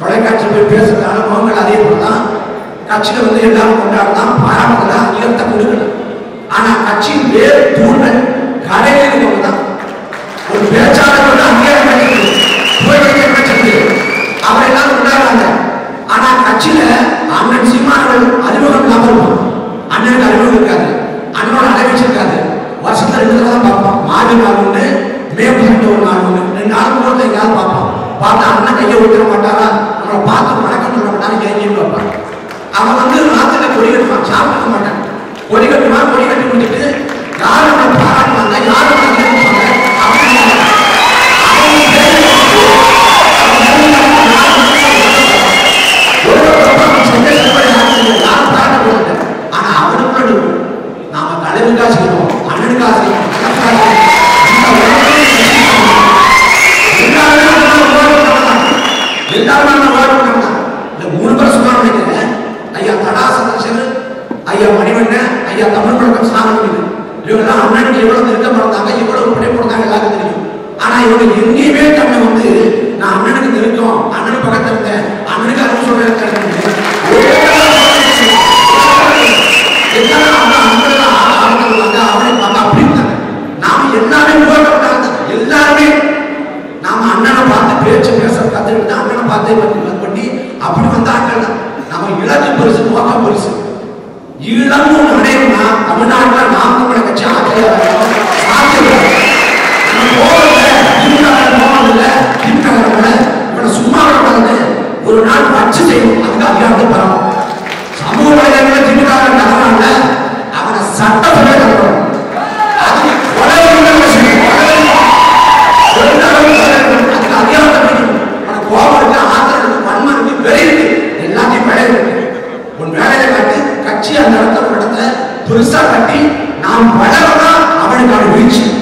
தொலைக்காட்சி போய் பேசுற அனுபவங்கள் அதே போலதான். கட்சியில வந்து எல்லாரும் கொண்டாடலாம், பாராட்டலாம், அங்கீகாரத்தை கொடுக்கலாம். ஆனா கட்சியின் வேறு தூண்கள் கடையில் கொண்டுதான். ஒரு பேச்சாளர்கள் அங்கீகாரம் அவர் எல்லாரும் கொண்டாடுறாங்க. ஆனா கட்சியில அண்ணன் சீமானவர்கள் அறிமுகம் இல்லாம இருப்பான். அண்ணனுக்கு அறிமுகம் இருக்காது, அண்ணனோட அடைவச்சிருக்காது. வருஷத்துல 2 தடவை தான் பார்ப்போம். மாடு நாள் ஒண்ணு, மே 11 நாள் ஒண்ணு, 2 நாள் போது எங்கேயாவது பார்ப்போம். பார்த்தா அண்ணன் கையை விட்டுற மாட்டாரா, நம்மளை பார்த்து வணக்கம் சொல்ல மாட்டாரு, கேள்வின்னு வைப்பான். அவன் வந்து ராத்திரில கொடி கட்டுவான், சாப்பிட மாட்டான். கொடி கட்டுவான், கொடி கட்டி முடிச்சுட்டு யாரும் அவனை பாராட்டுவாங்க, யாரும் அவனை கேட்பாங்க. ஆனா அவனுக்கு நாம தலைவருக்கா செய்யணும், அண்ணனுக்கா செய்யணும், இந்த 3 பேர் சொன்னா நினைக்கிறேன். ஐயா தடாசதர், ஐயா மணிவண்ணன், ஐயா தமிழ் பழக்கம் சாமி, இவங்கெல்லாம் அண்ணனுக்கு எவ்வளவு நெருக்கம் இருந்தாங்க, எவ்வளவு படை போடுறாங்க எல்லாருக்கும் தெரியும். ஆனா இவங்க எங்கேயுமே தன்னை வந்து நான் அண்ணனுக்கு நெருக்கம், அண்ணனுக்கு பக்கத்துல இருந்தேன், அண்ணனுக்கு அறிவு சொல்ல நாம எல்லாமே எல்லாருமே நாம அண்ணனை பார்த்து பேச்சு பேச கத்துக்கிட்டு அண்ணனை பார்த்து பண்ணி அப்படி வந்த ஆட்கள் தான். நம்ம இலக்கு பெருசு, நோக்கம் பெருசு. ஈழம்னு ஒண்ணு அடையணும்னா தமிழ்நாட்டில் நாம் தமிழர் கட்சி சும்மா ஒரு நாள் வச்சு செய்யணும். அதுக்கு அதிகாரத்தை பெறணும். சமூக வலைதளங்களில் திமுக நகரான அவனை சட்டசபை நகரம் அதுக்கு கொலை அதுக்கு அதிகாரத்தை பெறணும். கோபம் இருக்கு, ஆத்திரம் இருக்கு, வன்மம் இருக்கு, வெறி இருக்கு, எல்லாத்தையும் வேலை இருக்கு. உன் வேலையை காட்டி கட்சி அந்த இடத்துல பெருசா கட்டி நாம் வளரதான் அவனுக்கான வீழ்ச்சி.